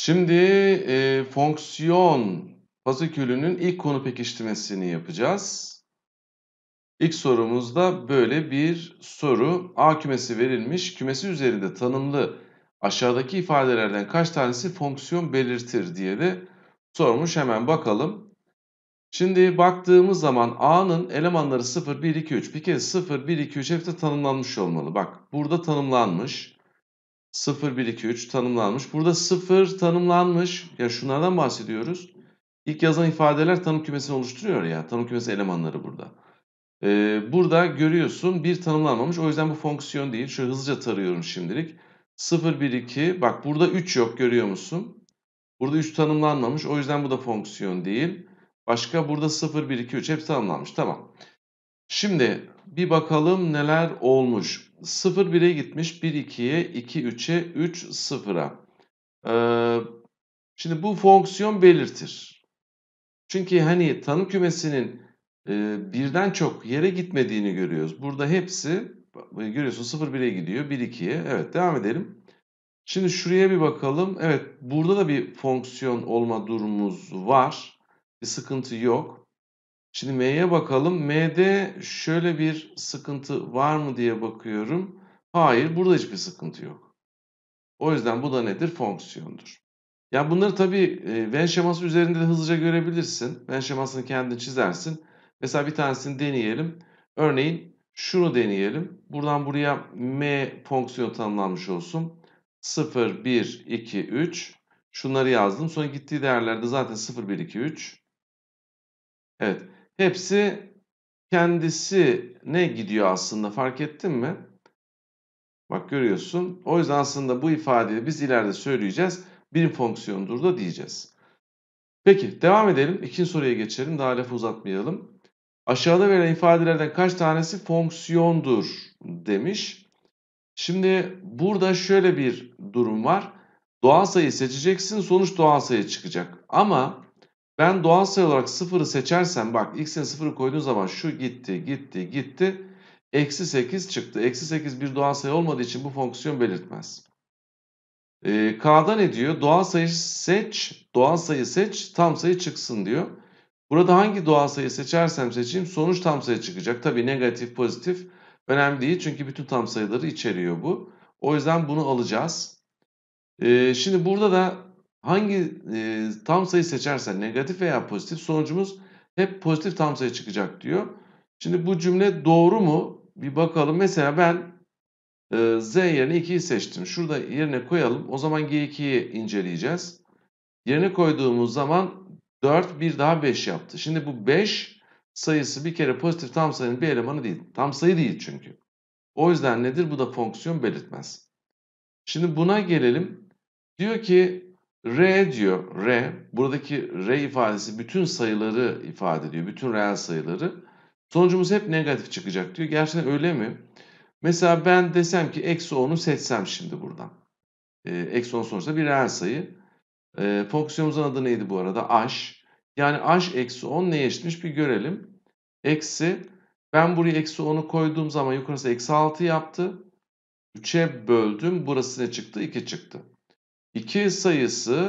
Şimdi fonksiyon fasikülünün ilk konu pekiştirmesini yapacağız. İlk sorumuzda böyle bir soru. A kümesi verilmiş. Kümesi üzerinde tanımlı aşağıdaki ifadelerden kaç tanesi fonksiyon belirtir diye de sormuş. Hemen bakalım. Şimdi baktığımız zaman A'nın elemanları 0, 1, 2, 3. Bir kere 0, 1, 2, 3 hepsi tanımlanmış olmalı. Bak burada tanımlanmış. 0, 1, 2, 3 tanımlanmış. Burada 0 tanımlanmış. Ya şunlardan bahsediyoruz. İlk yazan ifadeler tanım kümesini oluşturuyor ya. Tanım kümesi elemanları burada. Burada görüyorsun bir tanımlanmamış. O yüzden bu fonksiyon değil. Şöyle hızlıca tarıyorum şimdilik. 0, 1, 2. Bak burada 3 yok, görüyor musun? Burada 3 tanımlanmamış. O yüzden bu da fonksiyon değil. Başka burada 0, 1, 2, 3 hepsi tanımlanmış. Tamam. Şimdi bir bakalım neler olmuş. 0 1'e gitmiş, 1 2'ye, 2 3'e, 3 0'a. Ee, Şimdi bu fonksiyon belirtir. Çünkü hani tanım kümesinin birden çok yere gitmediğini görüyoruz. Burada hepsi görüyorsun 0 1'e gidiyor, 1 2'ye. Evet, devam edelim. Şimdi şuraya bir bakalım. Evet, burada da bir fonksiyon olma durumumuz var. Bir sıkıntı yok. Şimdi M'ye bakalım. M'de şöyle bir sıkıntı var mı diye bakıyorum. Hayır, burada hiçbir sıkıntı yok. O yüzden bu da nedir? Fonksiyondur. Ya bunları tabii Venn şeması üzerinde de hızlıca görebilirsin. Venn şemasını kendin çizersin. Mesela bir tanesini deneyelim. Örneğin şunu deneyelim. Buradan buraya M fonksiyonu tanımlanmış olsun. 0, 1, 2, 3. Şunları yazdım. Sonra gittiği değerlerde zaten 0, 1, 2, 3. Evet. Hepsi kendisine gidiyor aslında, fark ettin mi? Bak görüyorsun. O yüzden aslında bu ifadeyi biz ileride söyleyeceğiz. Birim fonksiyonudur da diyeceğiz. Peki devam edelim. İkinci soruya geçelim. Daha lafı uzatmayalım. Aşağıda verilen ifadelerden kaç tanesi fonksiyondur demiş. Şimdi burada şöyle bir durum var. Doğal sayı seçeceksin, sonuç doğal sayı çıkacak. Ama ben doğal sayı olarak sıfırı seçersem, bak x'in sıfırı koyduğun zaman şu gitti, gitti, gitti. Eksi 8 çıktı. Eksi 8 bir doğal sayı olmadığı için bu fonksiyon belirtmez. K'da ne diyor? Doğal sayı seç, doğal sayı seç, tam sayı çıksın diyor. Burada hangi doğal sayı seçersem seçeyim sonuç tam sayı çıkacak. Tabii negatif, pozitif önemli değil çünkü bütün tam sayıları içeriyor bu. O yüzden bunu alacağız. Şimdi burada da hangi tam sayı seçersen negatif veya pozitif sonucumuz hep pozitif tam sayı çıkacak diyor. Şimdi bu cümle doğru mu? Bir bakalım. Mesela ben Z yerine 2'yi seçtim. Şurada yerine koyalım. O zaman G2'yi inceleyeceğiz. Yerine koyduğumuz zaman 4 bir daha 5 yaptı. Şimdi bu 5 sayısı bir kere pozitif tam sayının bir elemanı değil. Tam sayı değil çünkü. O yüzden nedir? Bu da fonksiyon belirtmez. Şimdi buna gelelim. Diyor ki R diyor. R. Buradaki R ifadesi bütün sayıları ifade ediyor. Bütün reel sayıları. Sonucumuz hep negatif çıkacak diyor. Gerçekten öyle mi? Mesela ben desem ki eksi 10'u seçsem şimdi buradan. Eksi 10 sonuçta bir reel sayı. Fonksiyonumuzun adı neydi bu arada? H. Yani H eksi 10 neye eşitmiş bir görelim. Eksi. Ben buraya eksi 10'u koyduğum zaman yukarısı eksi 6 yaptı. 3'e böldüm. Burası ne çıktı? 2 çıktı. 2 sayısı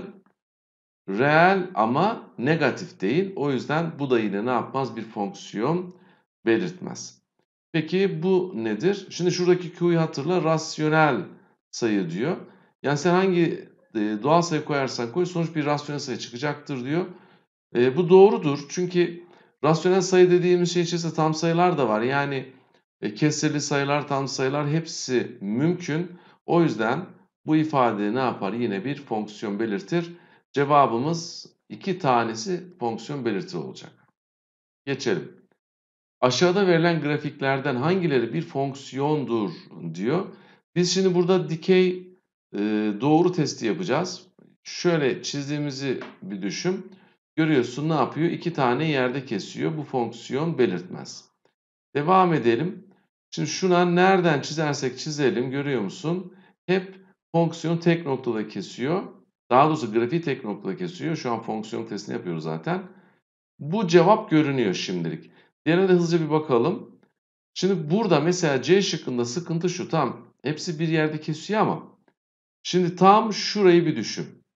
reel ama negatif değil. O yüzden bu da yine ne yapmaz? Bir fonksiyon belirtmez. Peki bu nedir? Şimdi şuradaki Q'yu hatırla. Rasyonel sayı diyor. Yani sen hangi doğal sayı koyarsan koy sonuç bir rasyonel sayı çıkacaktır diyor. Bu doğrudur. Çünkü rasyonel sayı dediğimiz şey içerisinde tam sayılar da var. Yani kesirli sayılar, tam sayılar hepsi mümkün. O yüzden bu ifade ne yapar? Yine bir fonksiyon belirtir. Cevabımız 2 tanesi fonksiyon belirtir olacak. Geçelim. Aşağıda verilen grafiklerden hangileri bir fonksiyondur diyor. Biz şimdi burada dikey doğru testi yapacağız. Şöyle çizdiğimizi bir düşün. Görüyorsun ne yapıyor? 2 tane yerde kesiyor. Bu fonksiyon belirtmez. Devam edelim. Şimdi şuna nereden çizersek çizelim. Görüyor musun? Hep fonksiyon tek noktada kesiyor. Daha doğrusu grafiği tek noktada kesiyor. Şu an fonksiyon testini yapıyoruz zaten. Bu cevap görünüyor şimdilik. Diğerine de hızlıca bir bakalım. Şimdi burada mesela C şıkkında sıkıntı şu. Tamam, hepsi bir yerde kesiyor ama şimdi tam şurayı bir düşün.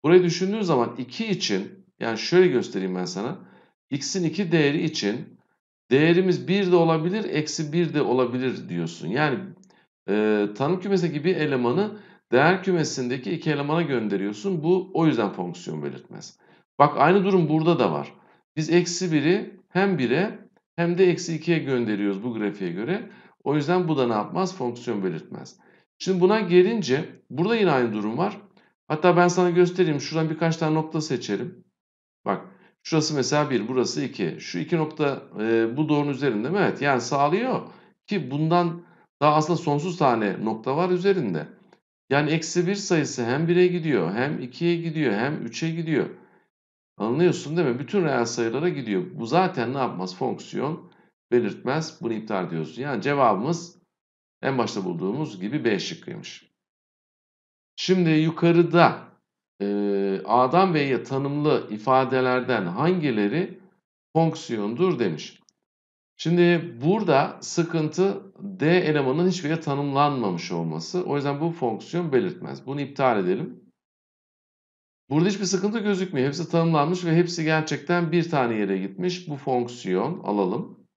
Burayı düşündüğün zaman 2 için, yani şöyle göstereyim ben sana. X'in 2 değeri için değerimiz 1 de olabilir, eksi 1 de olabilir diyorsun. Yani tanım kümesindeki bir elemanı değer kümesindeki 2 elemana gönderiyorsun. Bu o yüzden fonksiyon belirtmez. Bak aynı durum burada da var. Biz eksi 1'i hem 1'e hem de eksi 2'ye gönderiyoruz bu grafiğe göre. O yüzden bu da ne yapmaz? Fonksiyon belirtmez. Şimdi buna gelince burada yine aynı durum var. Hatta ben sana göstereyim. Şuradan birkaç tane nokta seçelim. Bak şurası mesela 1, burası 2. Şu 2 nokta bu doğrunun üzerinde mi? Evet. Yani sağlıyor ki bundan daha aslında sonsuz tane nokta var üzerinde. Yani eksi 1 sayısı hem 1'e gidiyor, hem 2'ye gidiyor, hem 3'e gidiyor. Anlıyorsun değil mi? Bütün reel sayılara gidiyor. Bu zaten ne yapmaz? Fonksiyon belirtmez. Bunu iptal ediyoruz. Yani cevabımız en başta bulduğumuz gibi B şıkkıymış. Şimdi yukarıda A'dan B'ye tanımlı ifadelerden hangileri fonksiyondur demiş. Şimdi burada sıkıntı D elemanının hiçbir yere tanımlanmamış olması. O yüzden bu fonksiyon belirtmez. Bunu iptal edelim. Burada hiçbir sıkıntı gözükmüyor. Hepsi tanımlanmış ve hepsi gerçekten bir tane yere gitmiş. Bu fonksiyon alalım.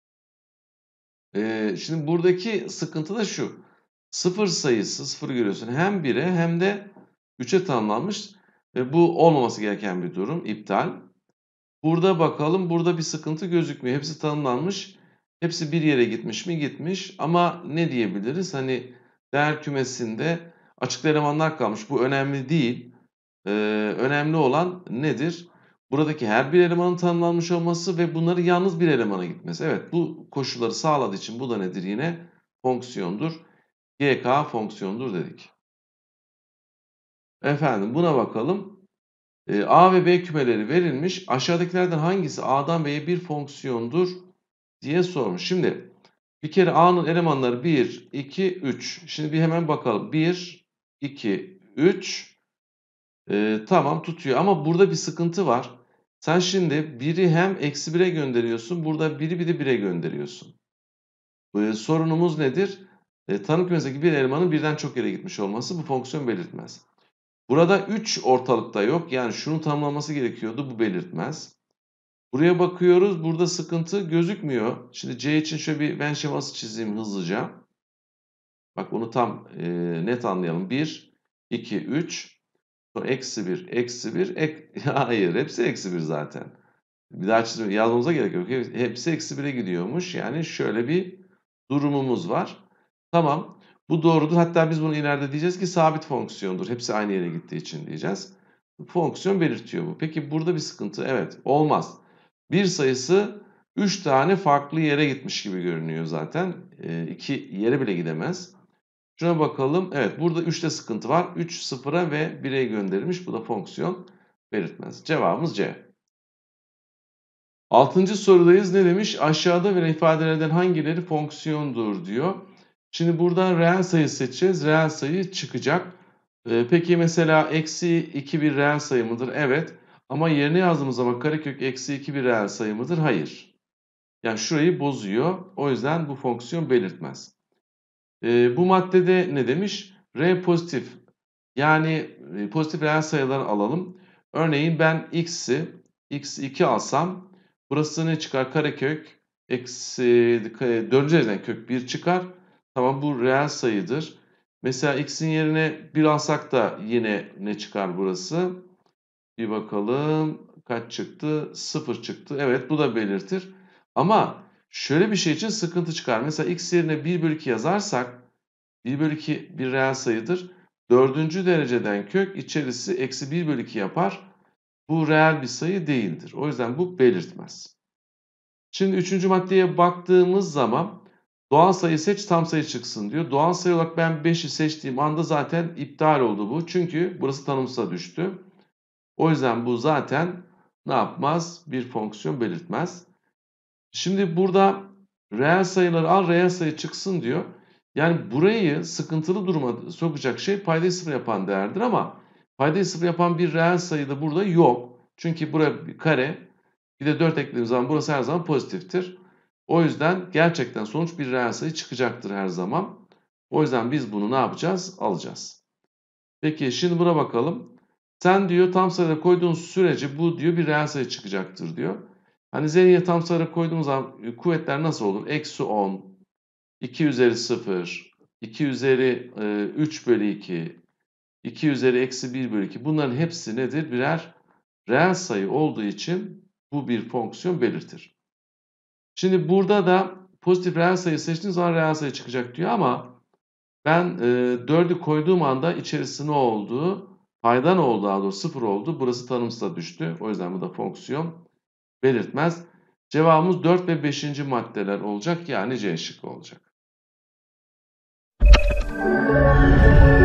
Şimdi buradaki sıkıntı da şu. Sıfır sayısı, sıfır görüyorsun, hem 1'e hem de 3'e tanımlanmış. Bu olmaması gereken bir durum. İptal. Burada bakalım. Burada bir sıkıntı gözükmüyor. Hepsi tanımlanmış. Hepsi bir yere gitmiş mi? Gitmiş. Ama ne diyebiliriz? Hani değer kümesinde açık elemanlar kalmış. Bu önemli değil. Önemli olan nedir? Buradaki her bir elemanın tanımlanmış olması ve bunları yalnız bir elemana gitmesi. Evet, bu koşulları sağladığı için bu da nedir yine? Fonksiyondur. GK fonksiyondur dedik. Efendim buna bakalım. A ve B kümeleri verilmiş. Aşağıdakilerden hangisi A'dan B'ye bir fonksiyondur diye sormuş. Şimdi bir kere A'nın elemanları 1, 2, 3. Şimdi bir hemen bakalım. 1, 2, 3. Tamam tutuyor ama burada bir sıkıntı var. Sen şimdi biri hem eksi 1'e gönderiyorsun. Burada biri bir de 1'e gönderiyorsun. Sorunumuz nedir? Tanım kümesindeki bir elemanın birden çok yere gitmiş olması bu fonksiyon belirtmez. Burada 3 ortalıkta yok. Yani şunu tamamlaması gerekiyordu. Bu belirtmez. Buraya bakıyoruz. Burada sıkıntı gözükmüyor. Şimdi C için şöyle bir Venn şeması çizeyim hızlıca. Bak bunu tam net anlayalım. 1, 2, 3. Sonra eksi 1, eksi 1. Hayır hepsi eksi 1 zaten. Bir daha çizim yazmamıza gerek yok. Hepsi eksi 1'e gidiyormuş. Yani şöyle bir durumumuz var. Tamam. Bu doğrudur. Hatta biz bunu ileride diyeceğiz ki sabit fonksiyondur. Hepsi aynı yere gittiği için diyeceğiz. Fonksiyon belirtiyor bu. Peki burada bir sıkıntı. Evet, olmaz. Bir sayısı 3 tane farklı yere gitmiş gibi görünüyor zaten. 2 yere bile gidemez. Şuna bakalım. Evet, burada 3'te sıkıntı var. 3 sıfıra ve 1'e gönderilmiş. Bu da fonksiyon belirtmez. Cevabımız C. 6. sorudayız. Ne demiş? Aşağıda verilen ifadelerden hangileri fonksiyondur diyor. Şimdi buradan reel sayı seçeceğiz. Reel sayı çıkacak. Peki mesela eksi 2 bir reel sayı mıdır? Evet. Ama yerine yazdığımız zaman karekök eksi 2 bir reel sayı mıdır? Hayır. Yani şurayı bozuyor. O yüzden bu fonksiyon belirtmez. Bu maddede ne demiş? R pozitif. Yani pozitif reel sayıları alalım. Örneğin ben x'i x2 alsam burası ne çıkar? Karekök eksi 4. dereceden kök 1 çıkar. Tamam bu reel sayıdır. Mesela x'in yerine 1 alsak da yine ne çıkar burası? Bir bakalım kaç çıktı? 0 çıktı. Evet bu da belirtir. Ama şöyle bir şey için sıkıntı çıkar. Mesela x yerine 1 bölü 2 yazarsak 1 bölü 2 bir reel sayıdır. 4. dereceden kök içerisi eksi 1 bölü 2 yapar. Bu reel bir sayı değildir. O yüzden bu belirtmez. Şimdi 3. maddeye baktığımız zaman doğal sayı seç tam sayı çıksın diyor. Doğal sayı olarak ben 5'i seçtiğim anda zaten iptal oldu bu. Çünkü burası tanımsıza düştü. O yüzden bu zaten ne yapmaz? Bir fonksiyon belirtmez. Şimdi burada reel sayıları al reel sayı çıksın diyor. Yani burayı sıkıntılı duruma sokacak şey paydayı sıfır yapan değerdir ama paydayı sıfır yapan bir reel sayı da burada yok. Çünkü buraya bir kare bir de 4 eklediğimiz zaman burası her zaman pozitiftir. O yüzden gerçekten sonuç bir reel sayı çıkacaktır her zaman. O yüzden biz bunu ne yapacağız? Alacağız. Peki şimdi buna bakalım. Sen diyor tam sayıda koyduğun sürece bu diyor bir reel sayı çıkacaktır diyor. Hani z'ye tam sayıda koyduğumuz zaman kuvvetler nasıl olur? Eksi 10, 2 üzeri 0, 2 üzeri 3 bölü 2, 2 üzeri eksi 1 bölü 2. Bunların hepsi nedir? Birer reel sayı olduğu için bu bir fonksiyon belirtir. Şimdi burada da pozitif reel sayı seçtiğiniz zaman reel sayı çıkacak diyor ama ben 4'ü koyduğum anda içerisi ne oldu? Payda ne oldu? Daha doğrusu 0 oldu. Burası tanımsıza düştü. O yüzden bu da fonksiyon belirtmez. Cevabımız 4 ve 5. maddeler olacak. Yani C şıkkı olacak.